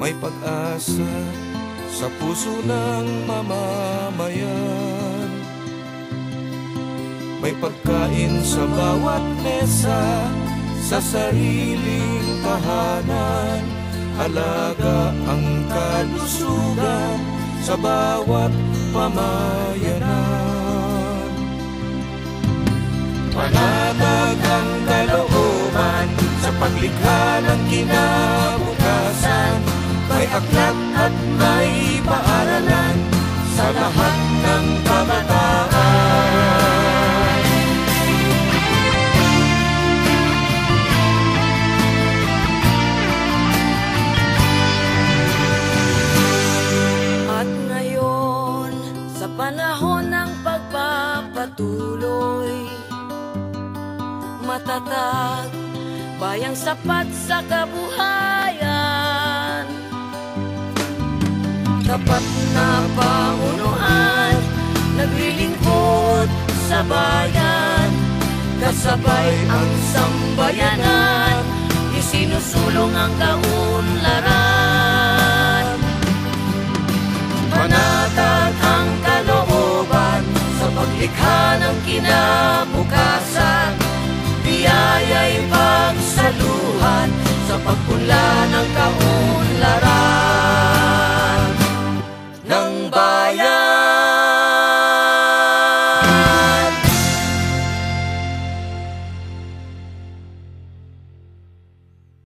may pag-asa sa puso ng mamamayan. May pagkain sa bawat mesa, sa sariling tahanan. Alaga ang kalusugan sa bawat pamayanan. Panatag ang kalooban sa paglikha ng kinabukasan. May aklat at may paaralan sa lahat ng kabataan. At ngayon, sa panahon ng pagpapatuloy, matatag, bayang sapat sa kabuhayan. Tapat na pamunuan, naglilingkod sa bayan. Kasabay ang sambayanan, isinusulong ang kaunlaran. Panatag ang kalooban sa paglikha ng kinabukasan. Biyaya'y pagsaluhan sa pagpunla ng kaunlaran.